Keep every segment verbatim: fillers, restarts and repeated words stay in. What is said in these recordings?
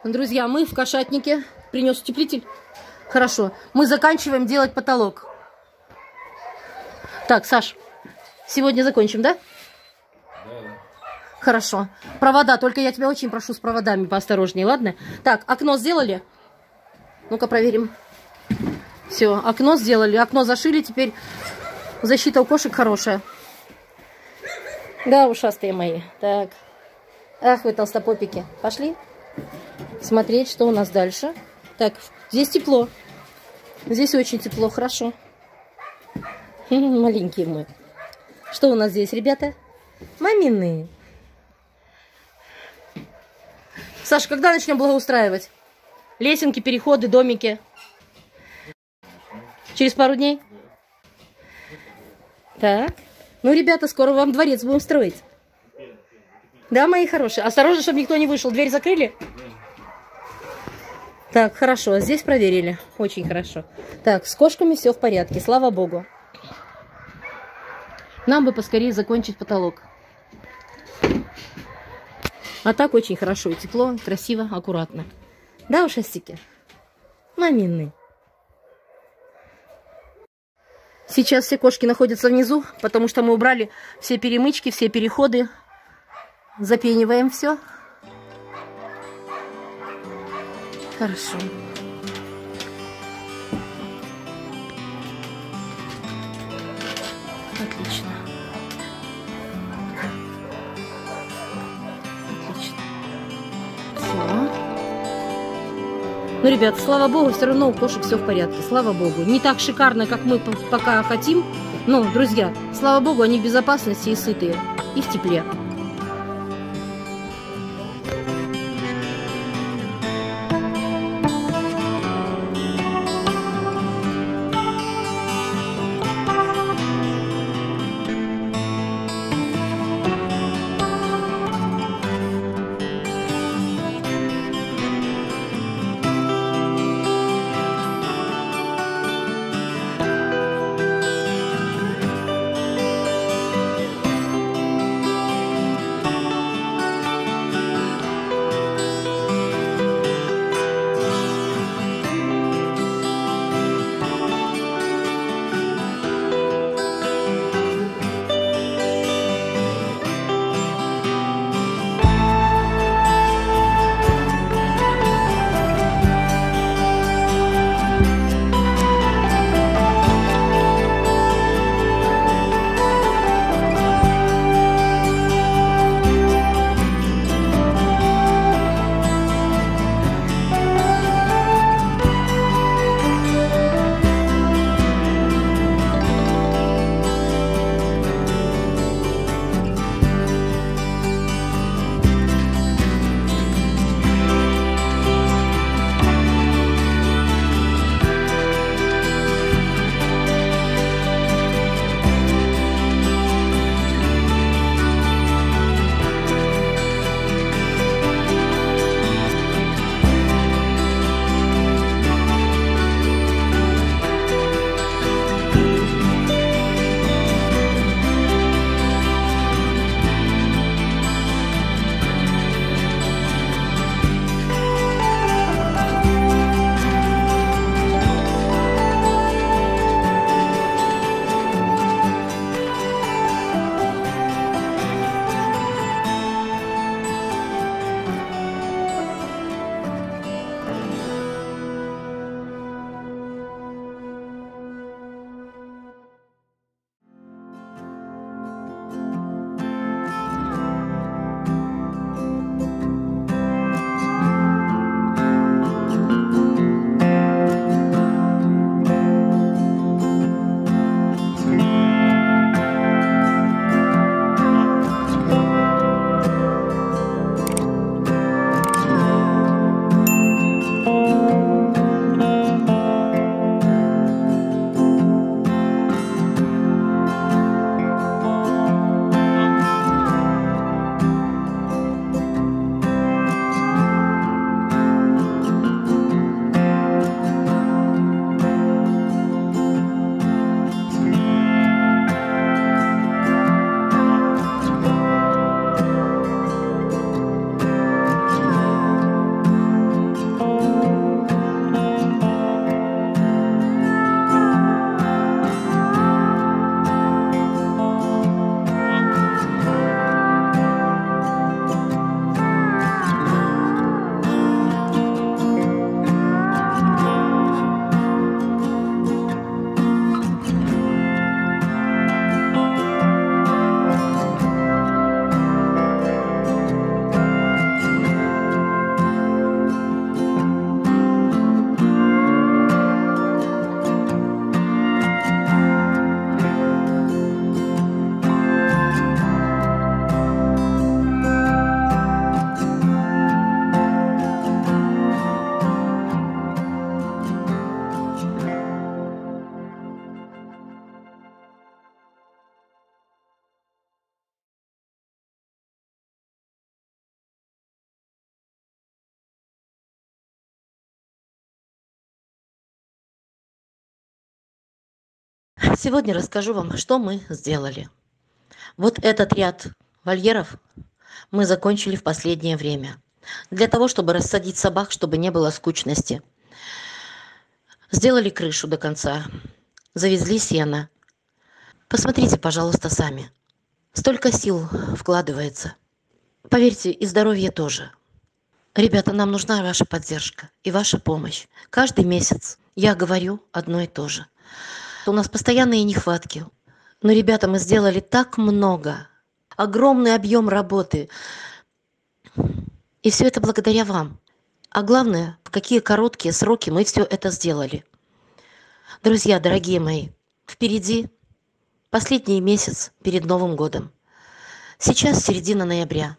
Друзья, мы в кошатнике. Принес утеплитель. Хорошо. Мы заканчиваем делать потолок. Так, Саш, сегодня закончим, да? Да, да. Хорошо. Провода, только я тебя очень прошу с проводами поосторожнее, ладно? Так, окно сделали? Ну-ка проверим. Все, окно сделали, окно зашили, теперь защита у кошек хорошая. Да, ушастые мои. Так. Ах, вы толстопопики. Пошли смотреть, что у нас дальше. Так, здесь тепло. Здесь очень тепло, хорошо. Маленькие мы. Что у нас здесь, ребята? Мамины. Саша, когда начнем благоустраивать? Лесенки, переходы, домики. Через пару дней? Так. Ну, ребята, скоро вам дворец будем строить. Да, мои хорошие? Осторожно, чтобы никто не вышел. Дверь закрыли? Так, хорошо. Здесь проверили. Очень хорошо. Так, с кошками все в порядке. Слава богу. Нам бы поскорее закончить потолок. А так очень хорошо. И тепло, красиво, аккуратно. Да, ушастики? Мамины. Сейчас все кошки находятся внизу, потому что мы убрали все перемычки, все переходы. Запениваем все. Хорошо. Отлично. Отлично. Все. Ну, ребят, слава богу, все равно у кошек все в порядке. Слава богу. Не так шикарно, как мы пока хотим. Но, друзья, слава богу, они в безопасности и сытые. И в тепле. Сегодня расскажу вам, что мы сделали. Вот этот ряд вольеров мы закончили в последнее время. Для того, чтобы рассадить собак, чтобы не было скучности. Сделали крышу до конца. Завезли сено. Посмотрите, пожалуйста, сами. Столько сил вкладывается. Поверьте, и здоровье тоже. Ребята, нам нужна ваша поддержка и ваша помощь. Каждый месяц я говорю одно и то же. У нас постоянные нехватки. Но, ребята, мы сделали так много. Огромный объем работы. И все это благодаря вам. А главное, в какие короткие сроки мы все это сделали. Друзья, дорогие мои, впереди последний месяц перед Новым годом. Сейчас середина ноября.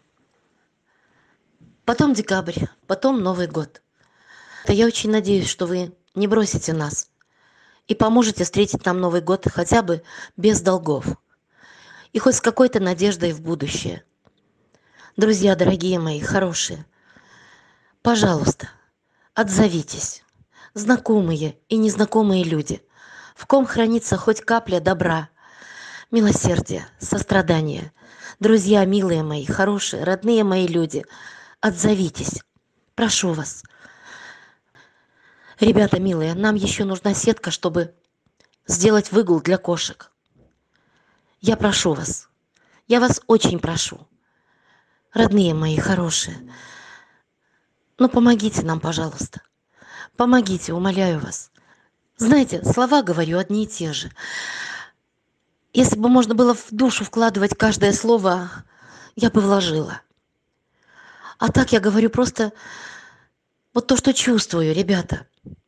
Потом декабрь, потом Новый год. Я очень надеюсь, что вы не бросите нас и поможете встретить нам Новый год хотя бы без долгов и хоть с какой-то надеждой в будущее. Друзья, дорогие мои, хорошие, пожалуйста, отзовитесь. Знакомые и незнакомые люди, в ком хранится хоть капля добра, милосердия, сострадания. Друзья, милые мои, хорошие, родные мои люди, отзовитесь. Прошу вас. Ребята, милые, нам еще нужна сетка, чтобы сделать выгул для кошек. Я прошу вас. Я вас очень прошу. Родные мои, хорошие. Ну, помогите нам, пожалуйста. Помогите, умоляю вас. Знаете, слова говорю одни и те же. Если бы можно было в душу вкладывать каждое слово, я бы вложила. А так я говорю просто вот то, что чувствую, ребята.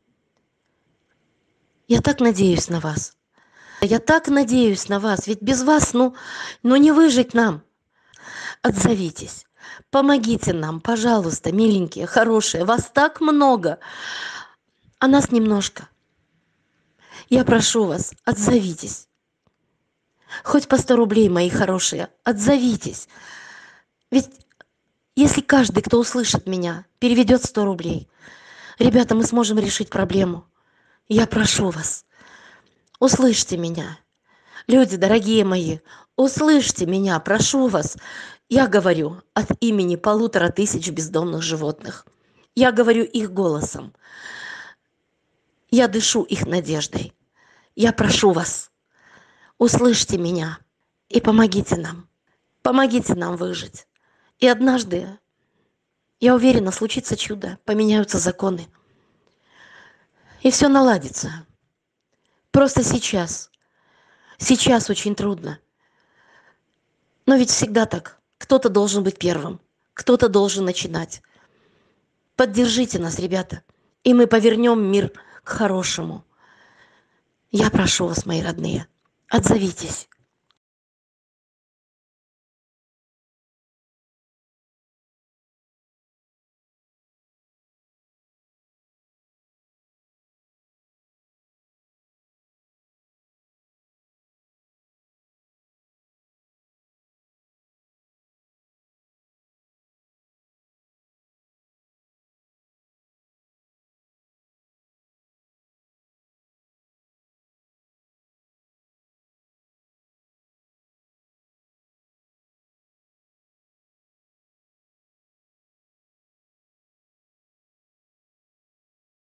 Я так надеюсь на вас. Я так надеюсь на вас. Ведь без вас, ну, ну не выжить нам. Отзовитесь. Помогите нам, пожалуйста, миленькие, хорошие. Вас так много, а нас немножко. Я прошу вас, отзовитесь. Хоть по сто рублей, мои хорошие, отзовитесь. Ведь если каждый, кто услышит меня, переведет сто рублей, ребята, мы сможем решить проблему. Я прошу вас, услышьте меня. Люди, дорогие мои, услышьте меня, прошу вас. Я говорю от имени полутора тысяч бездомных животных. Я говорю их голосом. Я дышу их надеждой. Я прошу вас, услышьте меня и помогите нам. Помогите нам выжить. И однажды, я уверена, случится чудо, поменяются законы. И все наладится. Просто сейчас. Сейчас очень трудно. Но ведь всегда так. Кто-то должен быть первым. Кто-то должен начинать. Поддержите нас, ребята. И мы повернем мир к хорошему. Я прошу вас, мои родные, отзовитесь.